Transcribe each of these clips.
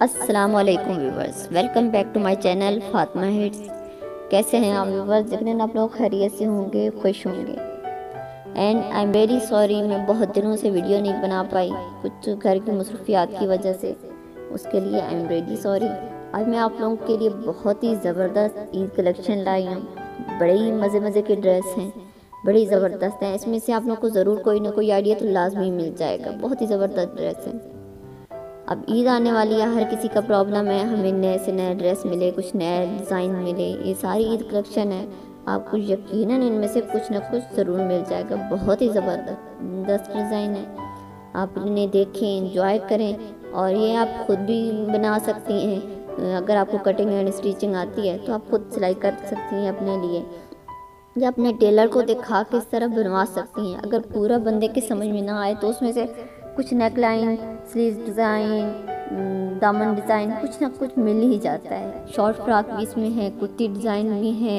अस्सलाम वालेकुम viewers, welcome back to my channel Fatima hits. कैसे हैं आप व्यूवर्स? यकीनन आप लोग खैरियत से होंगे, खुश होंगे। And I am very sorry, मैं बहुत दिनों से वीडियो नहीं बना पाई, कुछ घर की मसरूफियात की वजह से। उसके लिए आई एम वेरी सॉरी। आज मैं आप लोगों के लिए बहुत ही ज़बरदस्त ईद कलेक्शन लाई हूँ। बड़े ही मज़े के ड्रेस हैं, बड़ी ज़बरदस्त हैं। इसमें से आप लोग को ज़रूर कोई ना कोई आइडिया तो लाजमी मिल जाएगा। बहुत ही ज़बरदस्त ड्रेस है। अब ईद आने वाली है, हर किसी का प्रॉब्लम है हमें नए से नया ड्रेस मिले, कुछ नया डिज़ाइन मिले। ये सारी ईद कलेक्शन है, आपको यकीनन इनमें से कुछ ना कुछ ज़रूर मिल जाएगा। बहुत ही ज़बरदस्त डिज़ाइन है, आप इन्हें देखें, इंजॉय करें। और ये आप खुद भी बना सकती हैं। अगर आपको कटिंग एंड स्टिचिंग आती है तो आप खुद सिलाई कर सकती हैं अपने लिए, या अपने टेलर को दिखा के इस तरह बनवा सकती हैं। अगर पूरा बंदे के समझ में ना आए तो उसमें से कुछ नेकलाइन, स्लीव डिज़ाइन, दामन डिज़ाइन कुछ ना कुछ मिल ही जाता है। शॉर्ट फ्रॉक भी इसमें है, कुर्ती डिज़ाइन भी है,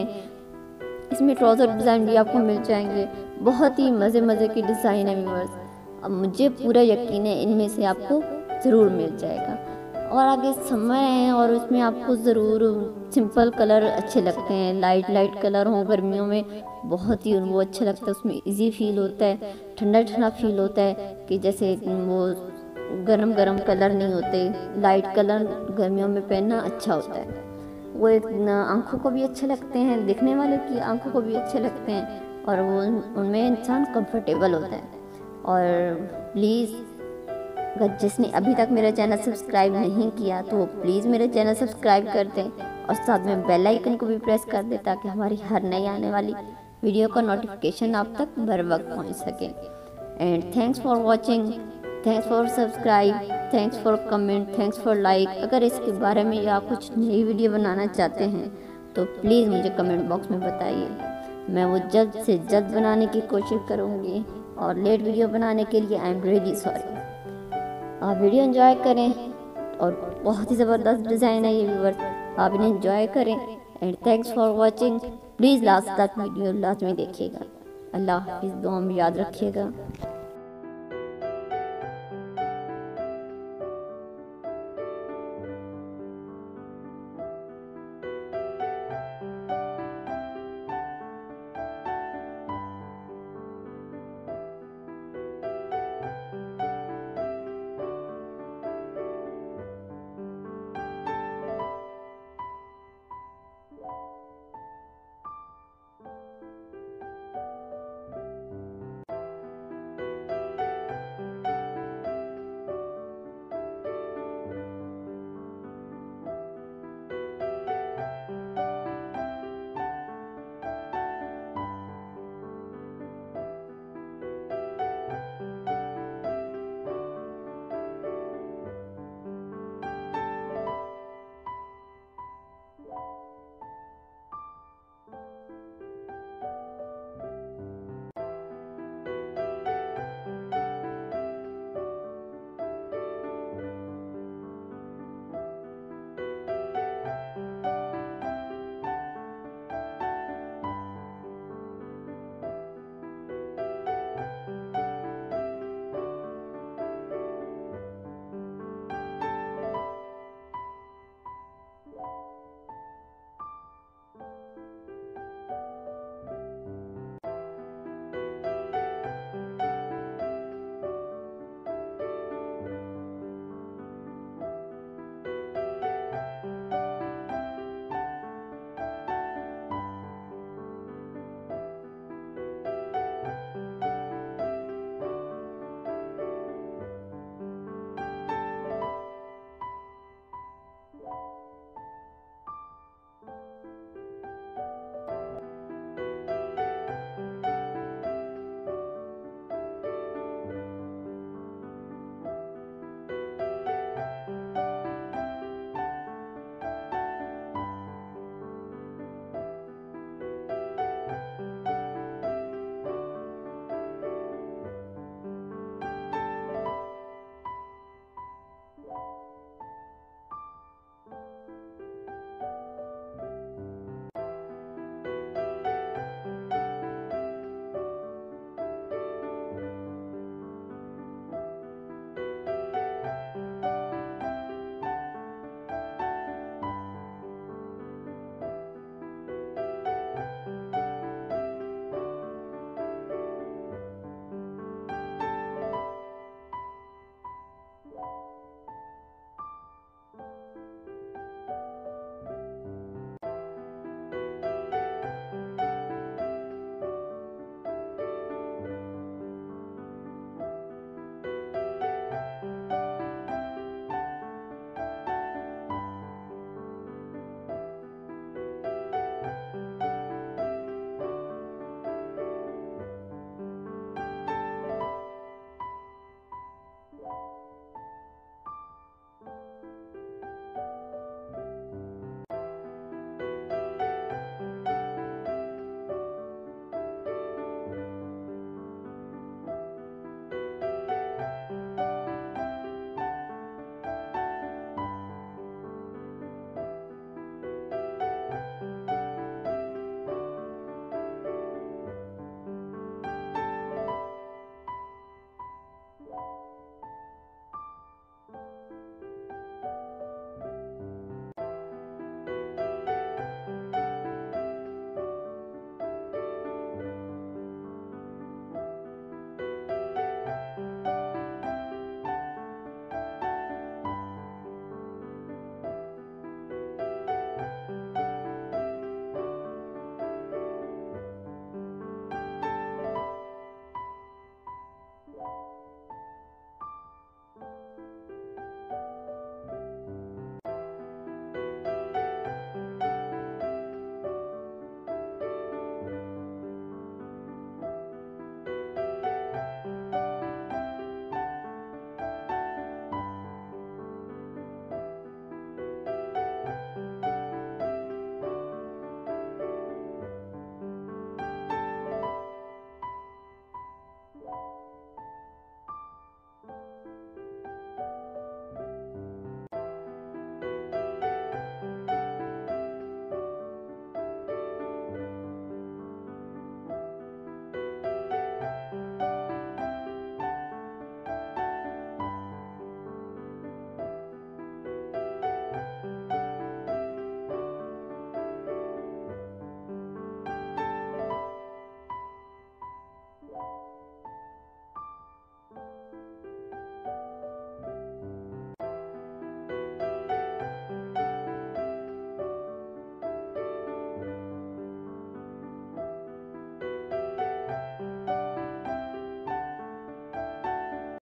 इसमें ट्राउज़र डिज़ाइन भी आपको मिल जाएंगे। बहुत ही मज़े की डिज़ाइन है व्यूअर्स। अब मुझे पूरा यकीन है इनमें से आपको ज़रूर मिल जाएगा। और आगे समय है और उसमें आपको ज़रूर सिंपल कलर अच्छे लगते हैं, लाइट कलर हो गर्मियों में, बहुत ही वो अच्छा लगता है। उसमें इजी फील होता है, ठंडा फील होता है कि जैसे वो गरम कलर नहीं होते। लाइट कलर गर्मियों में पहनना अच्छा होता है। वो एक आंखों को भी अच्छे लगते हैं, दिखने वाले की आंखों को भी अच्छे लगते हैं, और वो उनमें इंसान कंफर्टेबल होता है। और प्लीज़ अगर जिसने अभी तक मेरा चैनल सब्सक्राइब नहीं किया तो वो प्लीज़ मेरे चैनल सब्सक्राइब कर दें और साथ में बेल आइकन को भी प्रेस कर दें, ताकि हमारी हर नई आने वाली वीडियो का नोटिफिकेशन आप तक बर वक्त पहुँच सके। And thanks for watching, thanks for subscribe, thanks for comment, thanks for like. अगर इसके बारे में या कुछ नई वीडियो बनाना चाहते हैं तो प्लीज़ मुझे कमेंट बॉक्स में बताइए। मैं वो जल्द से जल्द बनाने की कोशिश करूँगी। और लेट वीडियो बनाने के लिए आई एम रियली सॉरी। आप वीडियो एंजॉय करें, और बहुत ही ज़बरदस्त डिज़ाइन है ये व्यूअर्स, आप इन्हें एंजॉय करें। And thanks for watching. Please last तक वीडियो लाजमी देखिएगा। अल्लाह हाफिज़, दुआ में याद रखिएगा।